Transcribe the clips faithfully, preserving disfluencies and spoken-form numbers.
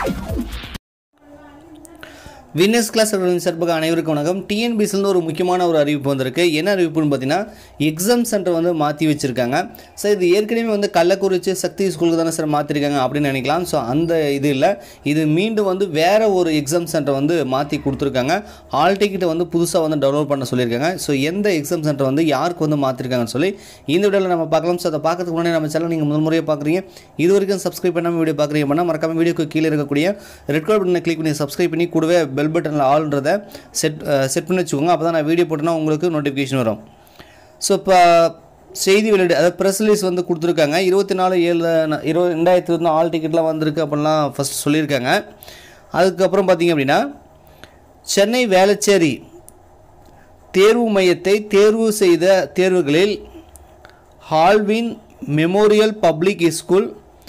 Winxclass சார்பாக அனைவருக்கும் வணக்கம். T N P S C ஒரு முக்கியமான ஒரு அறிவிப்பு வந்திருக்கு. என்ன அறிவிப்புன்னு பார்த்தீங்கன்னா எக்ஸாம் சென்டர் வந்து மாற்றி வச்சிருக்காங்க. ஸோ இது ஏற்கனவே வந்து கள்ளக்குறிச்சி சக்தி ஸ்கூலுக்கு தானே சார் மாற்றிருக்காங்க அப்படின்னு நினைக்கலாம். ஸோ அந்த இது இல்லை, இது மீண்டும் வந்து வேறு ஒரு எக்ஸாம் சென்டர் வந்து மாற்றி கொடுத்துருக்காங்க. ஹால் டிக்கெட்டை வந்து புதுசாக வந்து டவுன்லோட் பண்ண சொல்லியிருக்காங்க. ஸோ எந்த எக்ஸாம் சென்டர் வந்து யாருக்கு வந்து மாற்றிருக்காங்கன்னு சொல்லி இந்த வீடியோவில் நம்ம பார்க்கலாம். ஸோ அதை பார்க்கறதுக்கு முன்னாடி நம்ம சேனல் நீங்கள் முதல் முறையாக பார்க்குறீங்க, இது வரைக்கும் சப்ஸ்கிரைப் பண்ணாமல் வீடியோ பார்க்குறீங்க பண்ணால் மறக்காம வீடியோக்கு கீழே இருக்கக்கூடிய ரெட் கலர் பட்டனை கிளிக் பண்ணி சப்ஸ்கிரைப் பண்ணி கூடவே பெல் பட்டனில் ஆல்ன்றதை செட் செட் பண்ணி வச்சுக்கோங்க. அப்போ தான் நான் வீடியோ போட்டேன்னா உங்களுக்கு நோட்டிஃபிகேஷன் வரும். ஸோ இப்போ செய்தி வெளியீடு, அதாவது ப்ரெஸ் ரிலீஸ் வந்து கொடுத்துருக்காங்க. இருபத்தி நாலு ஏழு இருபது ரெண்டாயிரத்தி இருபத்தி ஆல் டிக்கெட்லாம் வந்திருக்கு அப்படின்லாம் ஃபஸ்ட் சொல்லியிருக்காங்க. அதுக்கப்புறம் பார்த்திங்க அப்படின்னா சென்னை வேளச்சேரி தேர்வு மையத்தை தேர்வு செய்த தேர்வுகளில் Halwin memorial public school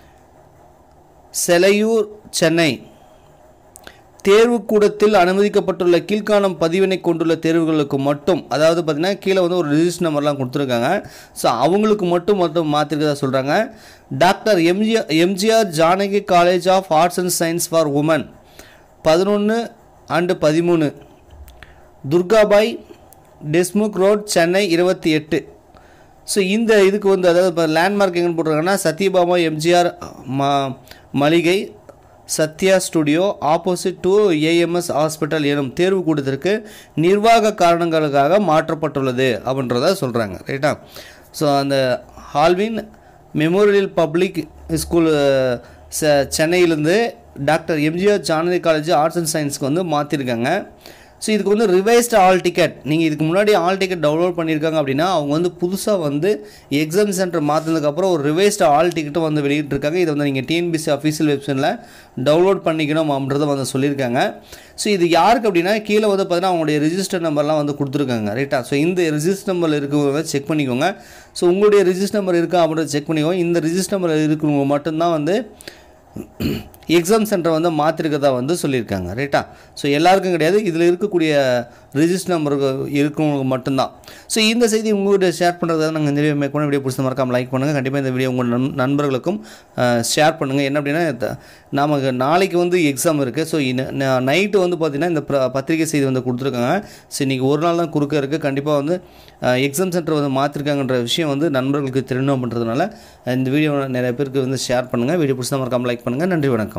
Selaiyur Chennai தேர்வுக்கூடத்தில் அனுமதிக்கப்பட்டுள்ள கீழ்காணும் பதிவினை கொண்டுள்ள தேர்வுகளுக்கு மட்டும், அதாவது பார்த்திங்கன்னா கீழே வந்து ஒரு ரிஜிஸ்டர் நம்பர்லாம் கொடுத்துருக்காங்க. ஸோ அவங்களுக்கு மட்டும் மட்டும் மாற்றிருக்கதா சொல்கிறாங்க. Doctor MGR MGR Janaki college of arts and science for women பதினொன்று அண்டு பதிமூணு துர்காபாய் டெஸ்முக் ரோட் சென்னை இருபத்தி எட்டு. ஸோ இந்த இதுக்கு வந்து அதாவது இப்போ லேண்ட்மார்க் எங்கன்னு போட்டிருக்காங்கன்னா சத்யபாமா எம்ஜிஆர் ம மளிகை Sathya studio opposite to AMS hospital எனும் தேர்வு கூட்டத்திற்கு நிர்வாக காரணங்களுக்காக மாற்றப்பட்டுள்ளது அப்படின்றத சொல்கிறாங்க. ரைட்டா? ஸோ அந்த ஹால்வின் மெமோரியல் பப்ளிக் ஸ்கூல் ச சென்னையிலேருந்து doctor MGR Janaki college arts and சயின்ஸ்க்கு வந்து மாற்றிருக்காங்க. ஸோ இதுக்கு வந்து ரிவைஸ்டு ஆல் டிக்கெட், நீங்கள் இதுக்கு முன்னாடி ஆல் டிக்கெட் டவுன்லோட் பண்ணியிருக்காங்க அப்படின்னா அவங்க வந்து புதுசாக வந்து எக்ஸாம் சென்டர் மாற்றினதுக்கப்புறம் ஒரு ரிவைஸ்டு ஆல் டிக்கெட்டும் வந்து வெளியிட்டிருக்காங்க. இதை வந்து நீங்கள் T N P S C official வெப்சைட்டில் டவுன்லோட் பண்ணிக்கணும் அப்படின்றத வந்து சொல்லியிருக்காங்க. ஸோ இது யாருக்கு அப்படின்னா கீழே வந்து பார்த்தீங்கன்னா அவங்களுடைய ரிஜிஸ்டர் நம்பர்லாம் வந்து கொடுத்துருக்காங்க. ரைட்டா? ஸோ இந்த ரிஜிஸ்டர் நம்பர் இருக்கிறவங்க செக் பண்ணிக்கோங்க. ஸோ உங்களுடைய ரிஜிஸ்டர் நம்பர் இருக்கா அப்படின்றத செக் பண்ணிக்கோங்க. இந்த ரிஜிஸ்டர் நம்பர் இருக்கிறவங்க மட்டும்தான் வந்து எக்ஸாம் சென்டர் வந்து மாற்றிருக்கதா வந்து சொல்லியிருக்காங்க. ரைட்டா? ஸோ எல்லாருக்கும் கிடையாது, இதில் இருக்கக்கூடிய ரிஜிஸ்டர் நம்பருக்கு இருக்கிறவங்களுக்கு மட்டும்தான். ஸோ இந்த செய்தி உங்கள்கிட்ட ஷேர் பண்ணுறதா நாங்கள் இந்த வீடியோ மேக் பண்ண வீடியோ பிடிச்ச மறக்காமல் லைக் பண்ணுங்கள். கண்டிப்பாக இந்த வீடியோ உங்கள் நண் நண்பர்களுக்கும் ஷேர் பண்ணுங்கள். என்ன அப்படின்னா நமக்கு நாளைக்கு வந்து எக்ஸாம் இருக்குது. ஸோ நைட்டு வந்து பார்த்திங்கன்னா இந்த பத்திரிகை செய்தி வந்து கொடுத்துருக்காங்க. ஸோ இன்றைக்கி ஒரு நாள் தான் குறுக்க இருக்குது. கண்டிப்பாக வந்து எக்ஸாம் சென்டர் வந்து மாற்றிருக்காங்கன்ற விஷயம் வந்து நண்பர்களுக்கு தெரியணும் அப்படின்றதுனால இந்த வீடியோ நிறைய பேருக்கு வந்து ஷேர் பண்ணுங்கள். வீடியோ பிடிச்சா மறக்காமல் லைக் பண்ணுங்கள். நன்றி, வணக்கம்.